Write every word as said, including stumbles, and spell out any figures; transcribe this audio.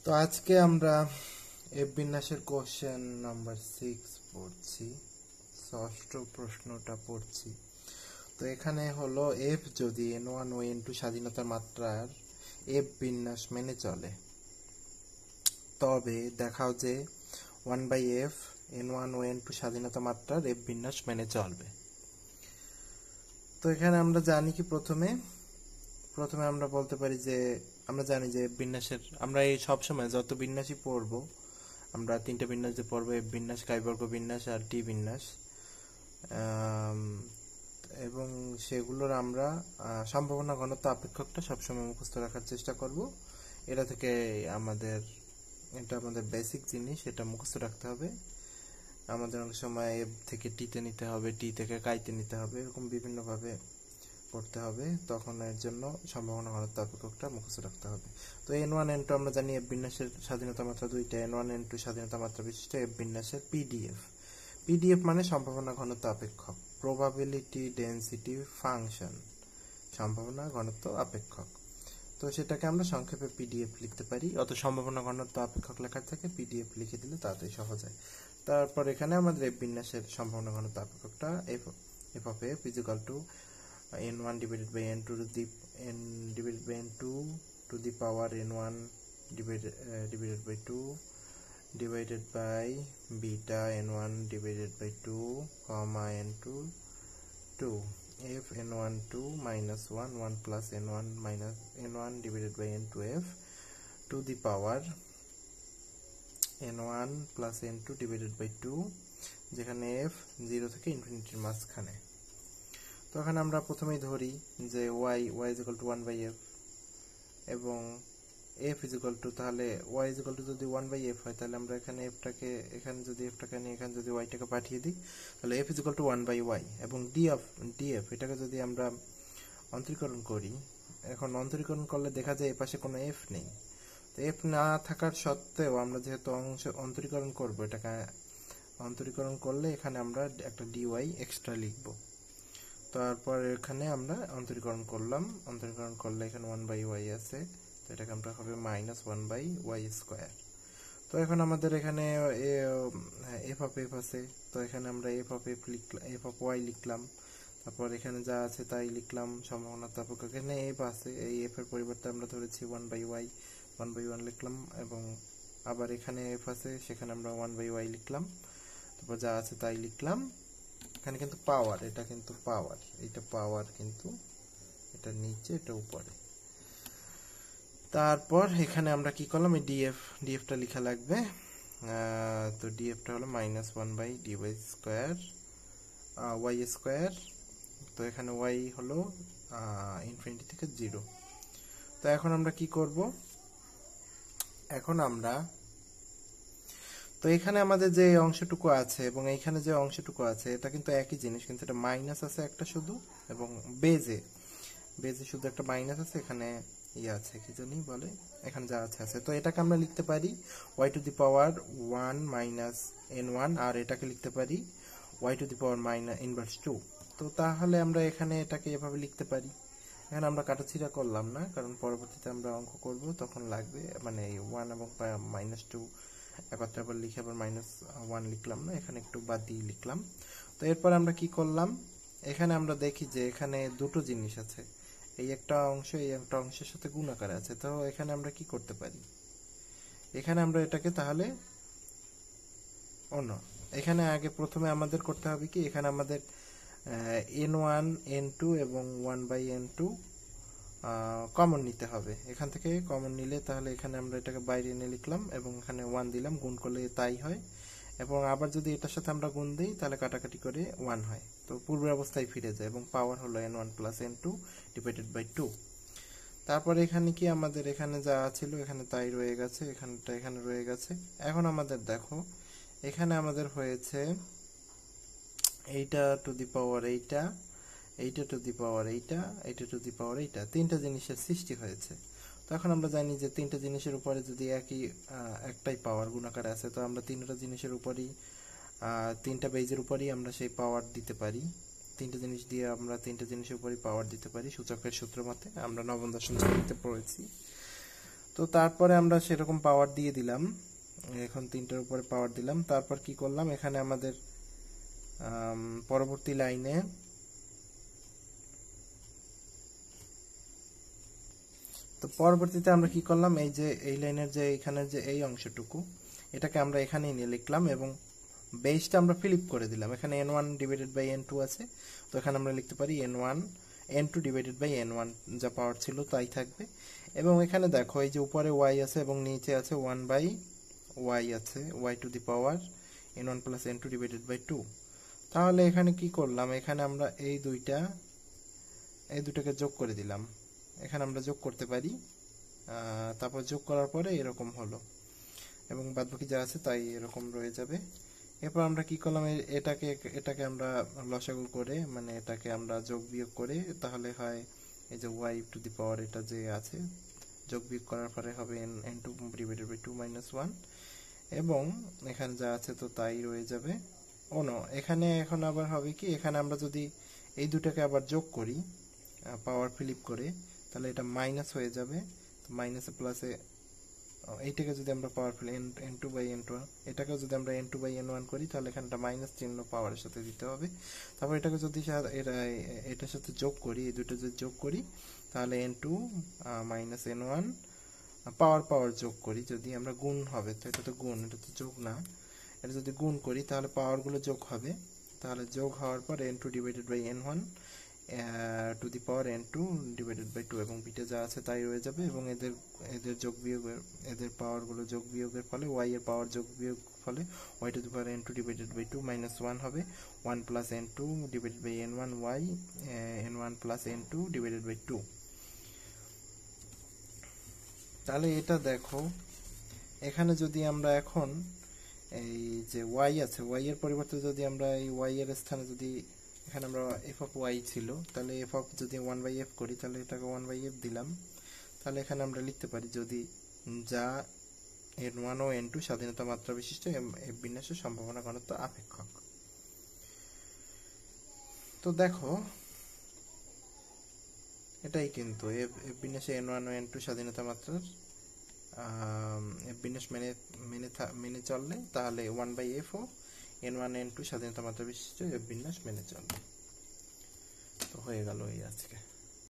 তো আজকে আমরা এফ বিন্যাসের কোশ্চেন নাম্বার সিক্স পড়ছি, ষষ্ঠ প্রশ্নটা পড়ছি। তো এখানে হলো এফ যদি এন ওয়ান ও এন টু স্বাধীনতার মাত্রার এফ বিন্যাস মেনে চলে, তবে দেখাও যে one by F n one ও এন টু স্বাধীনতা মাত্রার এফ বিন্যাস মেনে চলবে। তো এখানে আমরা জানি কি প্রথমে প্রথমে আমরা বলতে পারি যে আমরা জানি যে বিন্যাসের আমরা এই সবসময় যত বিন্যাসই পড়ব আমরা তিনটা বিন্যাস যে পড়বো, এফ বিন্যাস, কাইবর্গ বিন্যাস আর টি বিন্যাস, এবং সেগুলোর আমরা সম্ভাবনা ঘনত্ব আপেক্ষকটা সবসময় মুখস্থ রাখার চেষ্টা করব। এটা থেকে আমাদের এটা আমাদের বেসিক জিনিস, এটা মুখস্থ রাখতে হবে। আমাদের অনেক সময় এফ থেকে টিতে নিতে হবে, টি থেকে কাইতে নিতে হবে, এরকম বিভিন্নভাবে পড়তে হবে। তখন এর জন্য সম্ভাবনা ঘনত্ব আপেক্ষকটা মুখস্থ রাখতে হবে। তো এন ওয়ান এন টু আমরা জানি এফ বিন্যাসের স্বাধীনতা মাত্রা দুইটা, এন ওয়ান এন টু স্বাধীনতা মাত্রা বিশিষ্ট এফ বিন্যাসের পিডিএফ। পিডিএফ মানে সম্ভাবনা ঘনত্ব আপেক্ষক, প্রবাবিলিটি ডেন্সিটি ফাংশন, সম্ভাবনা ঘনত্ব আপেক্ষক। তো সেটাকে আমরা সংক্ষেপে পিডিএফ লিখতে পারি। অত সম্ভাবনা ঘনত্ব আপেক্ষক লেখার থেকে পিডিএফ লিখে দিলে তাড়াতাড়ি সহজ হয়। তারপর এখানে আমাদের এফ বিন্যাসের সম্ভাবনা ঘনত্ব আপেক্ষকটা F F of F is equal to n one divided by n two to the n divided by n two to the power n one divided uh, divided by two divided by beta n one divided by two comma n two two f n one two minus one one plus n one minus n one divided by n two f to the power n one plus n two divided by two, যেখানে f zero থেকে ইনফিনিটির মাঝখানে। তো এখানে আমরা প্রথমেই ধরি যে y y is equal to one by f এবং f is equal to, তাহলে y is equal to যদি ওয়ান by f হয় তাহলে আমরা এখানে f টাকে এখানে যদি f টাকে নিয়ে এখানে যদি y টাকে পাঠিয়ে দিই তাহলে f is equal to one by y, এবং d of df এটাকে যদি আমরা অন্তরীকরণ করি, এখন অন্তরীকরণ করলে দেখা যায় এপাশে কোনো f নেই। তো f না থাকার সত্ত্বেও আমরা যেহেতু অংশ অন্তরীকরণ করব, এটাকে অন্তরীকরণ করলে এখানে আমরা একটা dy এক্সট্রা লিখব। তারপর এখানে আমরা অন্তরীকরণ করলাম, অন্তরীকরণ করলে এখানে ওয়ান বাই ওয়াই আছে, তো এটাকে আমরা হবে minus one by y square. তো এখন আমাদের এখানে এফ অফ এফ আছে, তো এখানে আমরা এফ অফ এফ লিখলাম, এফ অফ ওয়াই লিখলাম, তারপর এখানে যা আছে তাই লিখলাম। সম্ভাবনা তারপর এখানে এফ আছে, এই এফ এর পরিবর্তে আমরা ধরেছি one by y, one by one লিখলাম, এবং আবার এখানে এফ আছে সেখানে আমরা ওয়ান বাই ওয়াই লিখলাম, তারপর যা আছে তাই লিখলাম। এখানে কিন্তু পাওয়ার, এটা কিন্তু পাওয়ার, এটা পাওয়ার কিন্তু এটা নিচে এটা উপরে। তারপর এখানে আমরা কি করলাম, এই ডিএফ ডিএফটা লেখা লাগবে। তো ডিএফটা হলো minus one by d y square y square. তো এখানে ওয়াই হলো ইনফিনিটি থেকে জিরো। তো এখন আমরা কি করব, এখন আমরা তো এখানে আমাদের যে অংশটুকু আছে এবং এইখানে যে অংশটুকু আছে এটা কিন্তু একই জিনিস, কিন্তু এটা মাইনাস আছে একটা শুধু, এবং বেজে বেজে শুধু একটা মাইনাস আছে, এখানে ইয়ে আছে কি জানি বলে, এখানে যা আছে আছে। তো এটাকে আমরা লিখতে পারি y to the power one minus n one, আর এটাকে লিখতে পারি y to the power minus inverse two. তো তাহলে আমরা এখানে এটাকে এভাবে লিখতে পারি। এখানে আমরা কাটাছিড়া করলাম না, কারণ পরবর্তীতে আমরা অঙ্ক করব তখন লাগবে, মানে ওয়ান এবং মাইনাস টু একত্রে আবার লিখে আবার মাইনাস ওয়ান লিখলাম না, এখানে একটু বাদ দিয়ে লিখলাম। তো এরপর আমরা কি করলাম, এখানে আমরা দেখি যে এখানে দুটো জিনিস আছে, এই একটা অংশ এই একটা অংশের সাথে গুণাকার আছে। তো এখানে আমরা কি করতে পারি, এখানে আমরা এটাকে তাহলে অন্য এখানে আগে প্রথমে আমাদের করতে হবে কি, এখানে আমাদের এন ওয়ান এন টু এবং one by n two common নিতে হবে। এখান থেকে কমন নিলে তাহলে এখানে আমরা এটাকে বাইরে এনে লিখলাম এবং এখানে ওয়ান দিলাম, গুণ করলে তাই হয়, এবং আবার যদি এটার সাথে আমরা গুণ দিই তাহলে কাটাকাটি করে ওয়ান হয়, তো পূর্বের অবস্থায় ফিরে যায়, এবং পাওয়ার হলো n one plus n two divided by two. তারপরে এখানে কি আমাদের এখানে যা ছিল এখানে তাই রয়ে গেছে, এখানটা এখানে রয়ে গেছে। এখন আমাদের দেখো এখানে আমাদের হয়েছে এইটা টু দি পাওয়ার এইটা, এইটা টু দি পাওয়ার এইটা, এইটা টু দি পাওয়ার এইটা, তিনটা জিনিসের সৃষ্টি হয়েছে। তো এখন আমরা জানি যে তিনটা জিনিসের উপরে যদি একই একটাই পাওয়ার গুণাকার আছে, তো আমরা তিনটা জিনিসের উপরই তিনটা বেজের উপরই আমরা সেই পাওয়ার দিতে পারি। তিনটা জিনিস দিয়ে আমরা তিনটা জিনিসের উপরই পাওয়ার দিতে পারি সূচকের সূত্র মতে, আমরা নবম দশম শ্রেণীতে পড়েছি। তো তারপরে আমরা সেরকম পাওয়ার দিয়ে দিলাম, এখন তিনটার উপরে পাওয়ার দিলাম। তারপর কি করলাম, এখানে আমাদের পরবর্তী লাইনে তো পরবর্তীতে আমরা কি করলাম, এই যে এই লাইনের যে এখানে যে এই অংশটুকু এটাকে আমরা এখানেই নিয়ে লিখলাম এবং বেসটা আমরা ফিলিপ করে দিলাম। এখানে n one divided by n two আছে, তো এখানে আমরা লিখতে পারি n one n two divided by n one, যা পাওয়ার ছিল তাই থাকবে। এবং এখানে দেখো এই যে উপরে ওয়াই আছে এবং নিচে আছে ওয়ান বাই ওয়াই আছে, y to the power n one plus n two divided by two. তাহলে এখানে কি করলাম, এখানে আমরা এই দুইটা এই দুটাকে যোগ করে দিলাম, এখানে আমরা যোগ করতে পারি। তারপর যোগ করার পরে এরকম হলো এবং বাদবাকি যা আছে তাই এরকম রয়ে যাবে। এরপর আমরা কি করলাম, এটাকে এটাকে আমরা লসাগু করে মানে এটাকে আমরা যোগ বিয়োগ করে তাহলে হয় এই যে ওয়াই টু দি পাওয়ার এটা যে আছে যোগ বিয়োগ করার পরে হবে n n two divided by two minus one এবং এখানে যা আছে তো তাই রয়ে যাবে। ও নো, এখানে এখন আবার হবে কি, এখানে আমরা যদি এই দুটাকে আবার যোগ করি পাওয়ার ফিলিপ করে তাহলে এটা মাইনাস হয়ে যাবে, মাইনাসে প্লাসে এইটাকে যদি আমরা পাওয়ার ফিল n n two by n two এটাকেও যদি আমরা n two by n one করি তাহলে এখানটা মাইনাস চিহ্ন পাওয়ারের সাথে দিতে হবে। তারপর এটাকে যদি এটা এটার সাথে যোগ করি, এই দুটো যদি যোগ করি তাহলে n two minus n one power power যোগ করি, যদি আমরা গুণ হবে তো এটা তো গুণ, এটা তো যোগ না, এটা যদি গুণ করি তাহলে পাওয়ারগুলো যোগ হবে। তাহলে যোগ হওয়ার পর n two divided by n one to the power n two divided by two এবং বিটে যা আছে তাই রয়ে যাবে এবং এদের এদের যোগ বিয়োগের এদের পাওয়ারগুলো যোগ বিয়োগের ফলে ওয়াই এর পাওয়ার যোগ বিয়োগ ফলে y to the power n two divided by two minus one হবে, one plus n two divided by n one y n one plus n two divided by two. তাহলে এটা দেখো এখানে যদি আমরা এখন এই যে ওয়াই আছে ওয়াই এর পরিবর্তে যদি আমরা এই ওয়াই এর স্থানে যদি এখানে আমরা এফ অফ ওয়াই ছিল তাহলে এফ অফ যদি ওয়ান বাই এফ করি তাহলে এটাকে ওয়ান বাই এফ দিলাম। তাহলে এখানে আমরা লিখতে পারি যদি যা এন ওয়ান ও এন টু স্বাধীনতা মাত্রা বিশিষ্ট এফ বিন্যাসের সম্ভাবনা ঘনত্ব আপেক্ষক। তো দেখো এটাই কিন্তু এফ বিন্যাসে এন ওয়ান ও এন টু স্বাধীনতা মাত্রার এফ বিন্যাস মেনে মেনে মেনে চললে তাহলে ওয়ান বাই এফ ও এন ওয়ান এন টু স্বাধীনতা মাত্রা বিশিষ্ট এফ বিন্যাস মেনে চলবে। তো হয়ে গেল এই আজকে।